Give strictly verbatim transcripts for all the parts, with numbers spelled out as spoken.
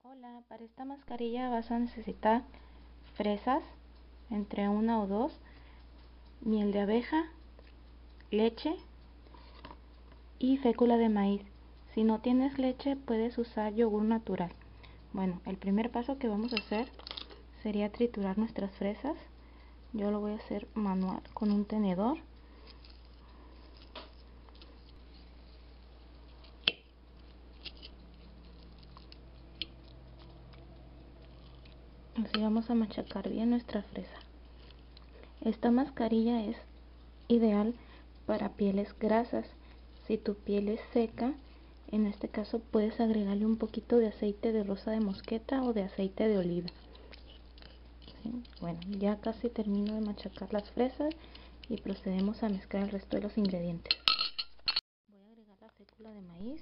Hola, para esta mascarilla vas a necesitar fresas, entre una o dos, miel de abeja, leche y fécula de maíz. Si no tienes leche, puedes usar yogur natural. Bueno, el primer paso que vamos a hacer sería triturar nuestras fresas. Yo lo voy a hacer manual con un tenedor. Así vamos a machacar bien nuestra fresa. Esta mascarilla es ideal para pieles grasas. Si tu piel es seca, en este caso puedes agregarle un poquito de aceite de rosa de mosqueta o de aceite de oliva. ¿Sí? Bueno, ya casi termino de machacar las fresas y procedemos a mezclar el resto de los ingredientes. Voy a agregar la fécula de maíz.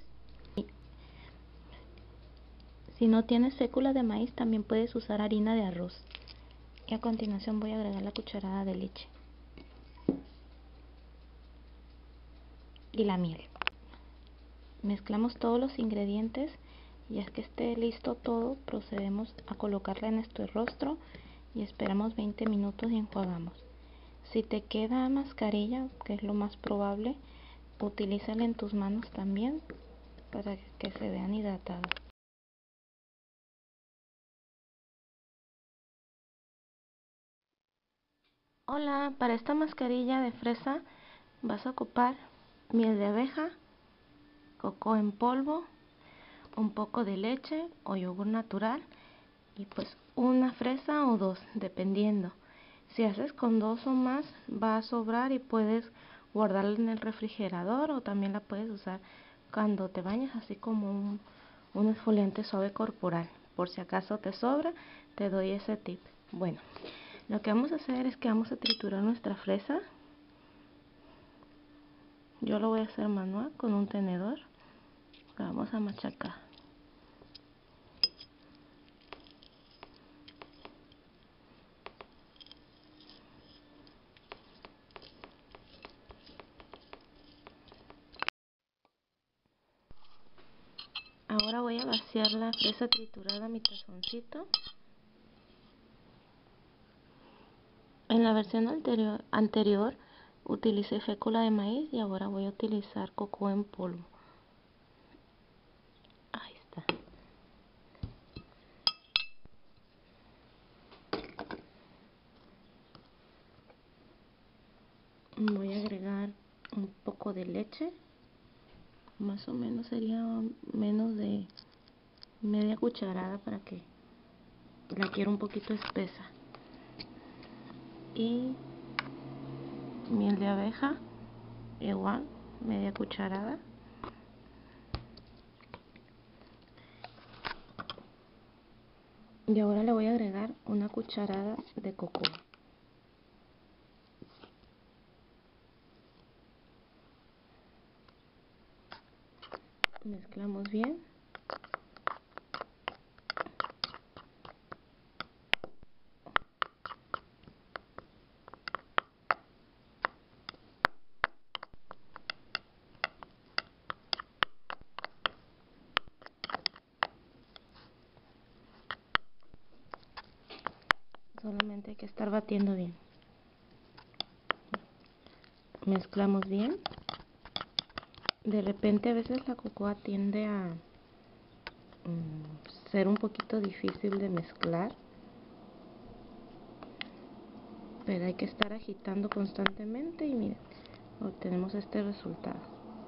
Si no tienes fécula de maíz, también puedes usar harina de arroz. Y a continuación voy a agregar la cucharada de leche y la miel. Mezclamos todos los ingredientes y ya que esté listo todo, procedemos a colocarla en nuestro rostro y esperamos veinte minutos y enjuagamos. Si te queda mascarilla, que es lo más probable, utilízala en tus manos también para que se vean hidratadas. Hola, para esta mascarilla de fresa vas a ocupar miel de abeja, coco en polvo, un poco de leche o yogur natural y pues una fresa o dos, dependiendo. Si haces con dos o más va a sobrar y puedes guardarla en el refrigerador, o también la puedes usar cuando te bañas, así como un, un exfoliante suave corporal. Por si acaso te sobra, te doy ese tip. Bueno, lo que vamos a hacer es que vamos a triturar nuestra fresa. Yo lo voy a hacer manual con un tenedor. La vamos a machacar. Ahora voy a vaciar la fresa triturada a mi tazoncito. En la versión anterior, anterior utilicé fécula de maíz y ahora voy a utilizar coco en polvo. Ahí está. Voy a agregar un poco de leche. Más o menos sería menos de media cucharada para que la quiero un poquito espesa. Y miel de abeja, igual, media cucharada. Y ahora le voy a agregar una cucharada de coco. Mezclamos bien. Solamente hay que estar batiendo bien. Mezclamos bien. De repente a veces la cocoa tiende a mm, ser un poquito difícil de mezclar, pero hay que estar agitando constantemente y miren, obtenemos este resultado.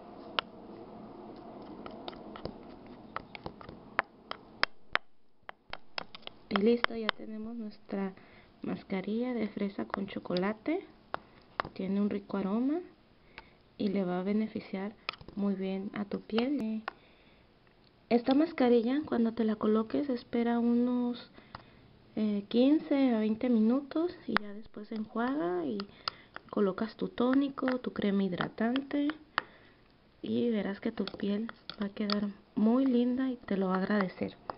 Y listo, ya tenemos nuestra mascarilla de fresa con chocolate. Tiene un rico aroma y le va a beneficiar muy bien a tu piel. Esta mascarilla, cuando te la coloques, espera unos eh, quince a veinte minutos y ya después enjuaga y colocas tu tónico, tu crema hidratante y verás que tu piel va a quedar muy linda y te lo va a agradecer.